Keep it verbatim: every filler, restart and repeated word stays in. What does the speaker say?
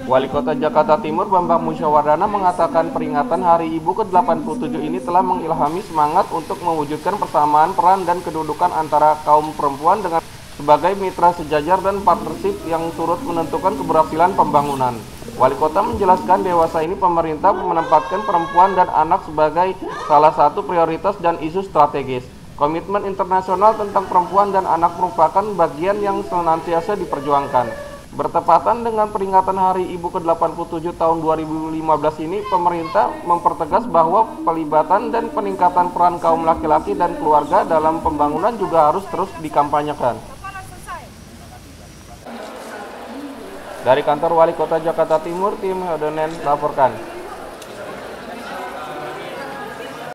Wali Kota Jakarta Timur Bambang Musyawardana mengatakan peringatan Hari Ibu ke delapan puluh tujuh ini telah mengilhami semangat untuk mewujudkan persamaan peran dan kedudukan antara kaum perempuan dengan sebagai mitra sejajar dan partnership yang turut menentukan keberhasilan pembangunan. Wali Kota menjelaskan dewasa ini pemerintah menempatkan perempuan dan anak sebagai salah satu prioritas dan isu strategis. Komitmen internasional tentang perempuan dan anak merupakan bagian yang senantiasa diperjuangkan. Bertepatan dengan peringatan Hari Ibu ke delapan puluh tujuh tahun dua ribu lima belas ini, pemerintah mempertegas bahwa pelibatan dan peningkatan peran kaum laki-laki dan keluarga dalam pembangunan juga harus terus dikampanyekan. Dari kantor Wali Kota Jakarta Timur, tim Hodonen laporkan.